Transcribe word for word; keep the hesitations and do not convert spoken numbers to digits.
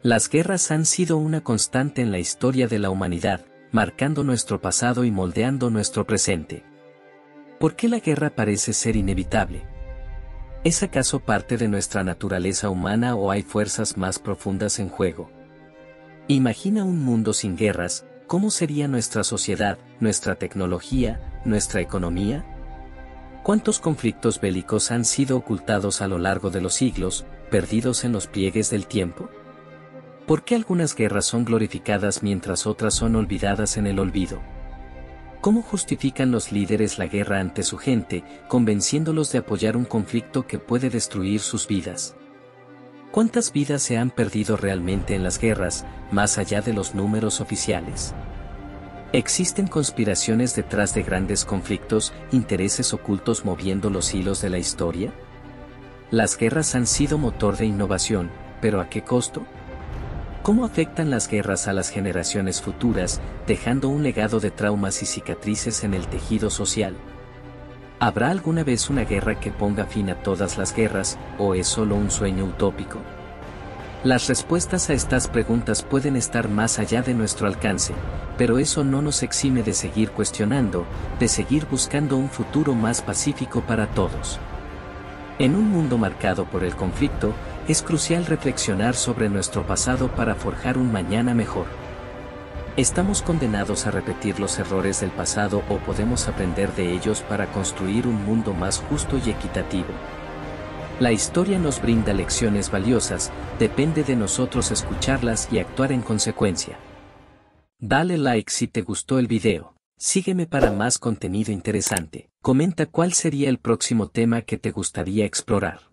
Las guerras han sido una constante en la historia de la humanidad, marcando nuestro pasado y moldeando nuestro presente. ¿Por qué la guerra parece ser inevitable? ¿Es acaso parte de nuestra naturaleza humana o hay fuerzas más profundas en juego? Imagina un mundo sin guerras, ¿cómo sería nuestra sociedad, nuestra tecnología, nuestra economía? ¿Cuántos conflictos bélicos han sido ocultados a lo largo de los siglos, perdidos en los pliegues del tiempo? ¿Por qué algunas guerras son glorificadas mientras otras son olvidadas en el olvido? ¿Cómo justifican los líderes la guerra ante su gente, convenciéndolos de apoyar un conflicto que puede destruir sus vidas? ¿Cuántas vidas se han perdido realmente en las guerras, más allá de los números oficiales? ¿Existen conspiraciones detrás de grandes conflictos, intereses ocultos moviendo los hilos de la historia? Las guerras han sido motor de innovación, ¿pero a qué costo? ¿Cómo afectan las guerras a las generaciones futuras, dejando un legado de traumas y cicatrices en el tejido social? ¿Habrá alguna vez una guerra que ponga fin a todas las guerras, o es solo un sueño utópico? Las respuestas a estas preguntas pueden estar más allá de nuestro alcance, pero eso no nos exime de seguir cuestionando, de seguir buscando un futuro más pacífico para todos. En un mundo marcado por el conflicto, es crucial reflexionar sobre nuestro pasado para forjar un mañana mejor. ¿Estamos condenados a repetir los errores del pasado o podemos aprender de ellos para construir un mundo más justo y equitativo? La historia nos brinda lecciones valiosas, depende de nosotros escucharlas y actuar en consecuencia. Dale like si te gustó el video. Sígueme para más contenido interesante. Comenta cuál sería el próximo tema que te gustaría explorar.